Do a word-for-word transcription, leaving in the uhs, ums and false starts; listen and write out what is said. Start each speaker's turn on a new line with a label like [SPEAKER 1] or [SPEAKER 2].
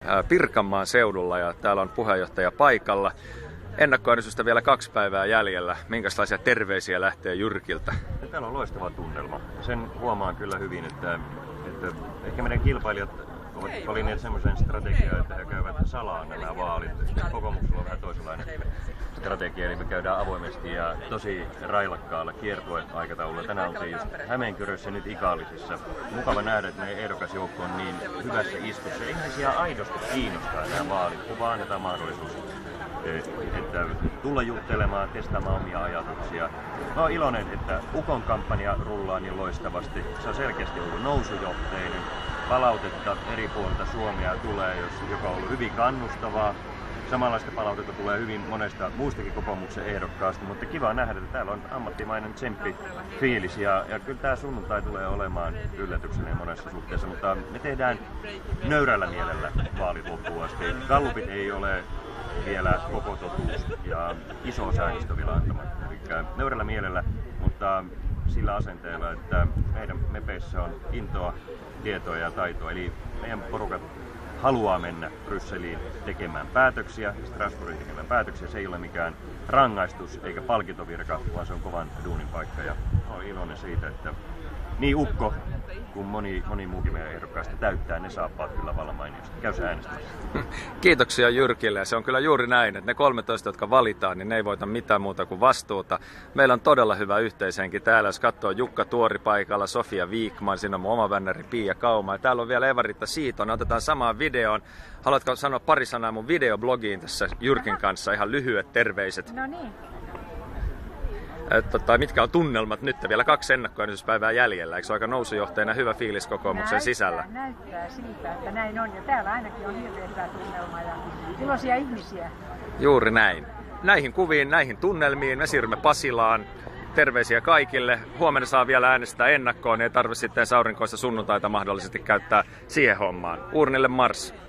[SPEAKER 1] Pirkanmaan seudulla ja täällä on puheenjohtaja paikalla. Ennakkoäänestystä vielä kaksi päivää jäljellä. Minkälaisia terveisiä lähtee Jyrkiltä?
[SPEAKER 2] Täällä on loistava tunnelma. Sen huomaan kyllä hyvin, että, että ehkä meidän kilpailijat ovat valinneet semmoisen strategian, että he käyvät salaa nämä vaalit. Kokoomuksella on vähän toisenlainen strategia, eli me käydään avoimesti ja tosi railakkaalla kiertueaikataululla. Tänään oltiin just Hämeenkyrössä, nyt Ikaalisissa. Mukava nähdä, että meidän ehdokasjoukko on niin hyvässä istussa. Ihmisiä aidosti kiinnostaa nämä vaalit, kun vaan annetaan mahdollisuus että tulla juttelemaan, testaamaan omia ajatuksia. Mä oon iloinen, että Ukon kampanja rullaa niin loistavasti. Se on selkeästi ollut nousujohteinen. Palautetta eri puolilta Suomea tulee, joka on ollut hyvin kannustavaa. Samanlaista palautetta tulee hyvin monesta muustakin kokoomuksen ehdokkaasta, mutta kiva nähdä, että täällä on ammattimainen tsemppi fiilis ja, ja kyllä tämä sunnuntai tulee olemaan yllätyksellinen monessa suhteessa, mutta me tehdään nöyrällä mielellä vaalit loppuun asti. Gallupit ei ole vielä koko totuus ja iso säännöstö vielä antamatta. Eli nöyrällä mielellä, mutta sillä asenteella, että meidän mepeissä on intoa, tietoa ja taitoa. Eli meidän porukat haluaa mennä Brysseliin tekemään päätöksiä, Strasbourgin tekemään päätöksiä. Se ei ole mikään rangaistus eikä palkintovirka, vaan se on kovan duunin paikka. Ja olen iloinen siitä, että niin Ukko kuin moni, moni muukin meidän ehdokkaista täyttää ne saappaat kyllä vallan mainiosti. Käy se äänestämässä.
[SPEAKER 1] Kiitoksia Jyrkille. Se on kyllä juuri näin, että ne kolmetoista, jotka valitaan, niin ne ei voita mitään muuta kuin vastuuta. Meillä on todella hyvä yhteishenki täällä. Jos katsoo Jukka Tuori paikalla, Sofia Viikman, siinä on mun oma vännäri Pia Kauma. Ja täällä on vielä Eva-Riitta Siitonen. Otetaan samaan videoon. Haluatko sanoa pari sanaa mun videoblogiin tässä Jyrkin kanssa? Ihan lyhyet terveiset.
[SPEAKER 3] No niin.
[SPEAKER 1] Tota, mitkä on tunnelmat nyt? Vielä kaksi ennakkoäänestyspäivää jäljellä. Eikö se ole aika nousujohteena hyvä fiilis kokoomuksen
[SPEAKER 3] näyttää,
[SPEAKER 1] sisällä?
[SPEAKER 3] Näyttää siitä, että näin on. Ja täällä ainakin on hirveän hyvä tunnelma ja iloisia ihmisiä.
[SPEAKER 1] Juuri näin. Näihin kuviin, näihin tunnelmiin me siirrymme Pasilaan. Terveisiä kaikille. Huomenna saa vielä äänestää ennakkoon. Ei tarvitse sitten aurinkoista sunnuntaita mahdollisesti käyttää siihen hommaan. Uurnille mars!